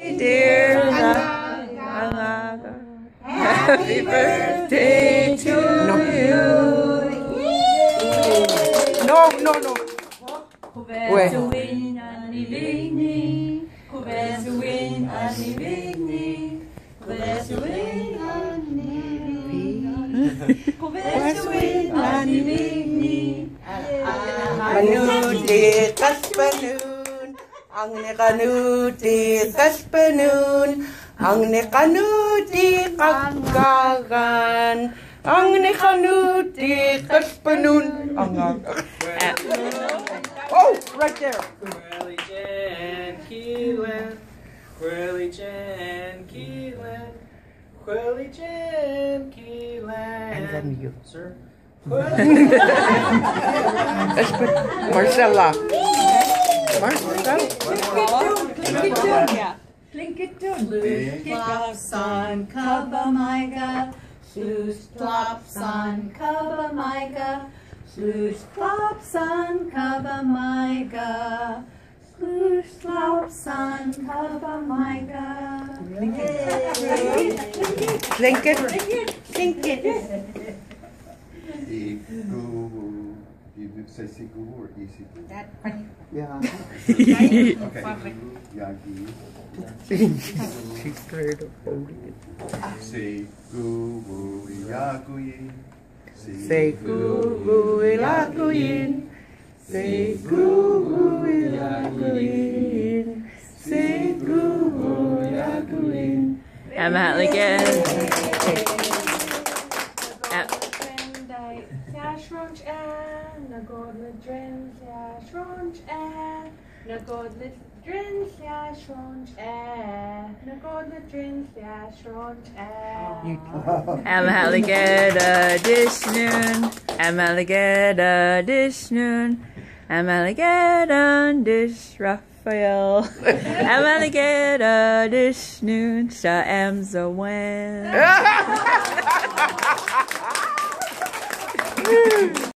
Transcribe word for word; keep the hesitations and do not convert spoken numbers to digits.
Dear Nagaga, happy birthday to you. No, no, no. Where? To win Annie Vigny. Where's the win Annie Vigny? Where's the win Annie Vigny? Where's the win Annie Vigny? Kanuti kaspanun, ang ne kanuti kaspanun, ang ne kanuti kagagan, ang ne kanuti kaspanun, ang oh, right there. Quirly Jen Keelan, Quirly Jen Keelan, Quirly Jen Keelan. And then you. Sir? Marcella. Marcella. Plinkettoon. Plopson, Kabamaiga. Sloosh, Plopson, Kabamaiga. Sloosh, Plopson, Kabamaiga. Sloosh, Plopson, Kabamaiga. Blanket. Blinket. Sigu. Do you say Sigu or Isigu? That funny. Yeah. Okay. Yagi. She's scared of holding it. Sigu Yaguyi. Say goo ilaguin. Say goo ilaguin. Say goo ilaguin. I'm out again. I'm alligator this noon. I'm alligator this noon. I'm alligator this Raphael. I'm alligator this noon. So am the wind.